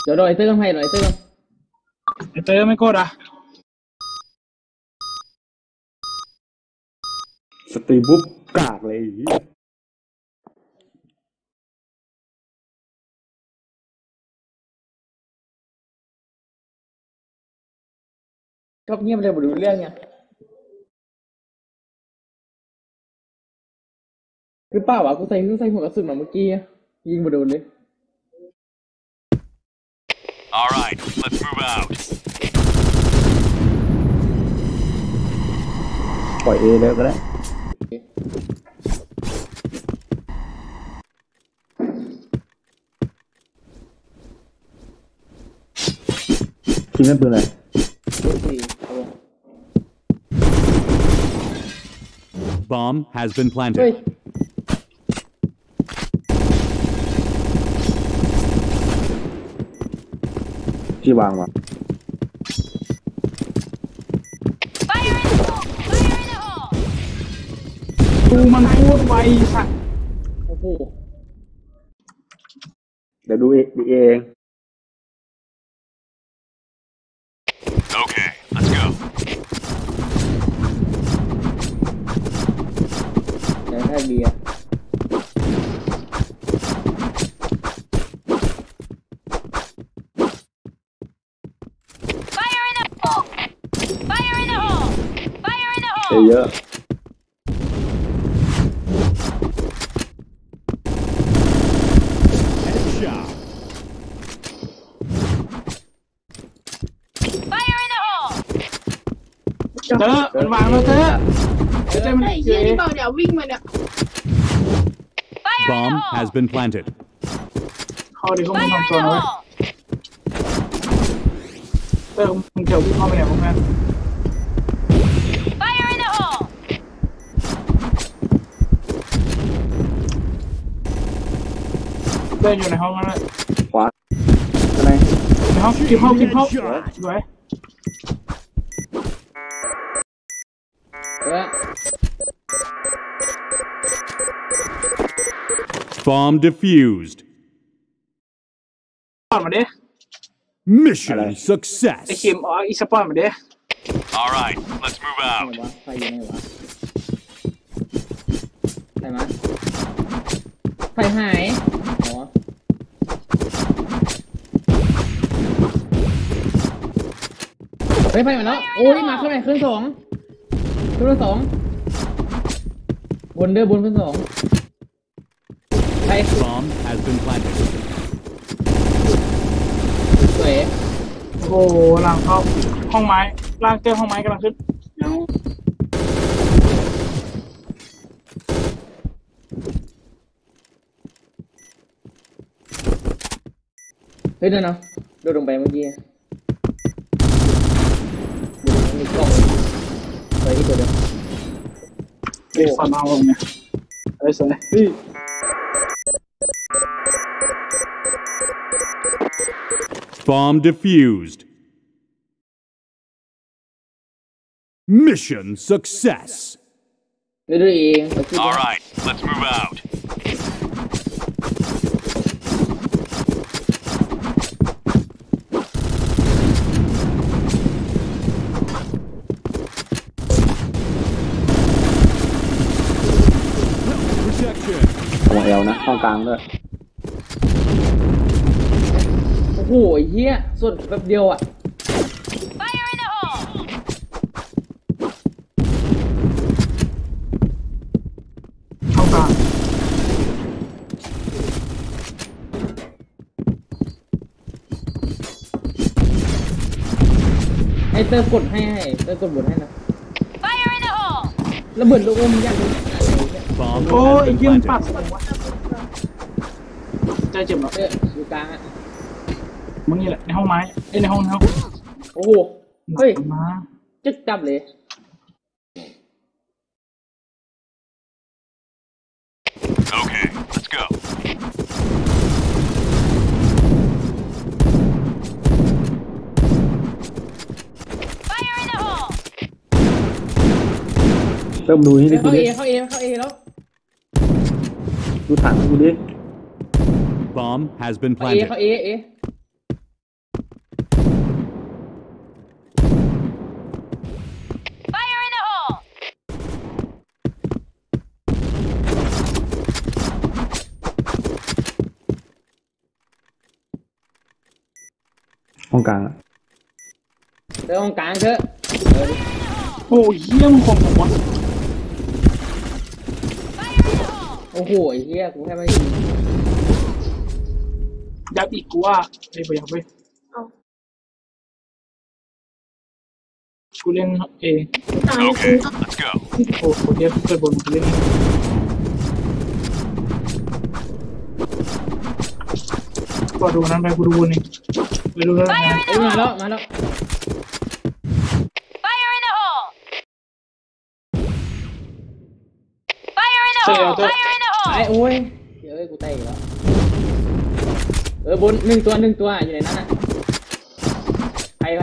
เดี๋ยวรอไอเตอร์ต้องให้หน่อยไอเตอร์ไอเตอร์ไม่กดอ่ะสตรีมปุ๊บกากเลยชอบเงียบเลยบ่ดูเรื่องไงหรือเปล่าวะกูใส่หัวกระสุนมาเมื่อกี้ยิงบ่โดนเลย All right, let's move out. ปล่อยเอเลยก็ได้คิดนั่นปืนอะไร Bomb has been เฮ้ย planted. ที่วางวะ Fire in the hole! Fire in the hole! ดูมันพูดไวสัตว์โอ้โหเดี๋ยวดูเอง Okay, let's go. เดี๋ยวถ้าเบียร์ Fire in the hole! Fire in the hole! Fire in the เอ hole! เยอะ Headshot. Fire in the hole! เตอร์มันวางแล้วเตอร์เตอร์มันไอ้เหี้ยนี่เปล่าเดี๋ยววิ่งมาเนี่ย Fire in the Bomb hole! has been planted. เข้าดิเขาไม่ Fire ทำ in ตัว the นะเว้ย hole! เตอร์มึงเดี๋ยววิ่งเข้าไปไหนพวกนั้น Fire in the hole! เดินอยู่ในห้องนั่นแหละขวาอะไรในห้องกินห้องสวยเฮ้ย Bomb defused. ปอนมาดิ Mission success. ไอ้คิมอ๋ออีสปอนมาดิ All right, let's move ไหน out. วะไฟอยู่ไหนวะไหนมาไฟหายอ๋อเฮ้ยไฟมาแล้วโอ้ยมาขึ้นไหนขึ้นสองบนบนขึ้นสองไป Bomb has been planted. สวยโอ้โหหลังเข้าห้องไม้ล่างเจอห้องไม้กำลังขึ้นเฮ้ยเดี๋ยวนะโดดลงไปเมื่อกี้มีกล้องไปที่ตัวเดียวเด็กฟันเอาลงเนี่ยเฮ้ยสวย Bomb defused. Mission success. เดี๋ยวดูเองไปที่ All right, let's move out. ของเอลนะห้องกลางด้วยโอ้โหเฮียส่วนแป๊บเดียวอ่ะ Fire in the hole! ห้องกลางให้เตอร์กดให้เตอร์กดบทให้นะ Fire in the hole! ระเบิดลูกอมยัน Bomb โอ้ย has ไอ้ been เหี้ยมันปัด planted. ใจเจ็บหรออยู่กลางอ่ะมึงนี่แหละในห้องไม้ในห้องโอ้โหเฮ้ยมาจึ๊กจับเลย Okay, let's go. เริ่มดูที่นี่เข้ากูเอดิเข้าเอแล้วดูถังกูดิ Bomb has been เข้าเอ planted. เข้าเอห้องกลางอะเจอห้องกลางเถอะดิโอ้ยเยี่ยมคมของวะโอ้โหไอ้เหี้ยกูแค่ไม่ยิงยับอีกกูว่าไอ้ไปยังไปกูเล่นเองตายกู Okay, let's go. โอ้โหเดี๋ยวเกิดบนกูเล่นก็ดูนั้นไปกูดูบนนี่ไปดูแล้วนะเอ้ยมาแล้วมาแล้ว Fire in the hole! Fire in the Say, hole! Aldo. Fire in the ไอ้ hole! โอ้ยเดี๋ยวกูเตะอีกแล้วบนหนึ่งตัวอยู่ในนั้นน่ะไป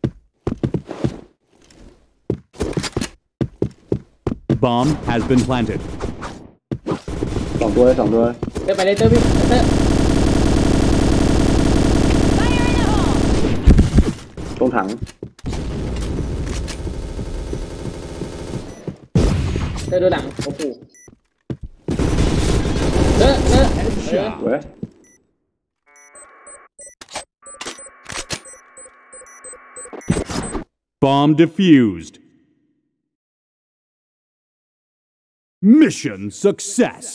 Bomb has been planted. สองตัวเลยเตะไปเลยเตะพี่เตะ Fire in the hole! ตรงถังเตะดูหลังโอ้โหเตะ Headshot. เว้ย Bomb defused. Mission success.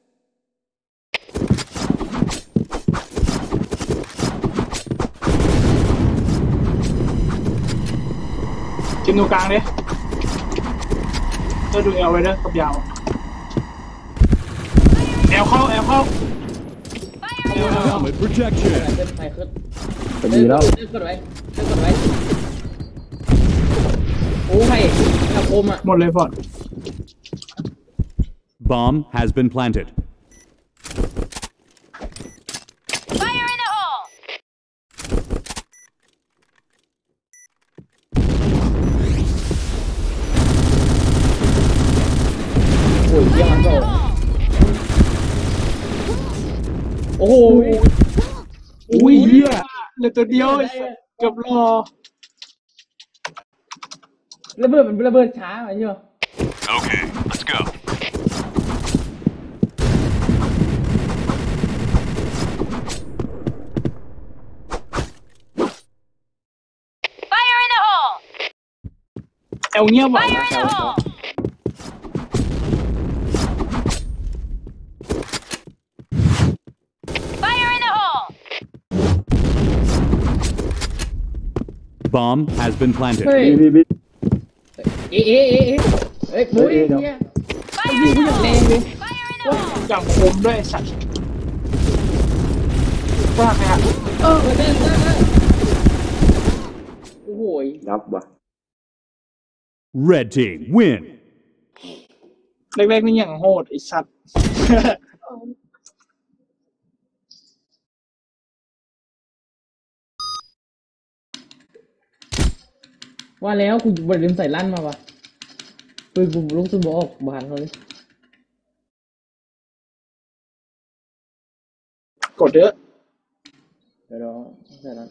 เกมตรงกลางเลยก็ดูเอลไว้เด้อกับยาวแอลเข้า Helmet protection. เตะไปขึ้นจะดีแล้วเตะกดไว้โอ้ยอาคมอ่ะหมดเลยพอด Bomb has been planted. Fire in the hole! โอ้ยเยี่ยมมันโตโอ้โหอุ้ยเหี้ยเหลือตัวเดียวไอ้สัสเกือบรอระเบิดช้าไปใช่ไหม Okay, let's go. Fire in the hole! แอลเงียบว่ะ Fire in the hole! Fire in the hole! Bomb has been planted. เฮ้ยบีเฮ้ยบุ้ยเนี่ย Fire ยิง in กู the อย่างแร hole! งเลย Fire in the hole! อย่างคมด้วยไอ้สัตว์ว่าไงอะเต้นโอ้โหยับว่ะ Red team win. แรกๆนี่อย่างโหดไอ้สัตว์ว่าแล้วกูบริลืมใส่ลั่นมาว่ะปืนกูลูกซุนบออกบานเลยกดเยอะเดี๋ยวรอใส่ลั่น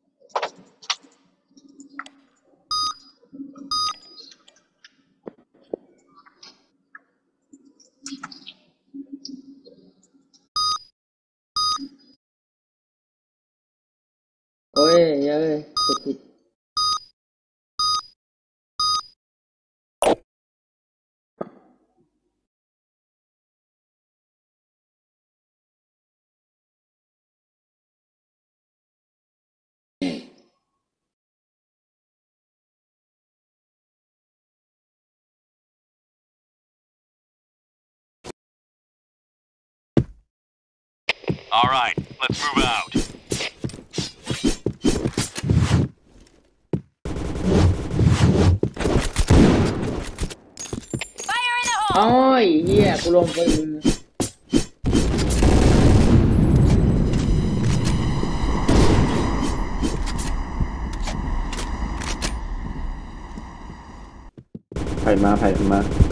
โอ้ยเยอะเลยกดผิด All right, let's move out. Fire in the hole! โอ้ยเฮียกูลงปืนไผ่มา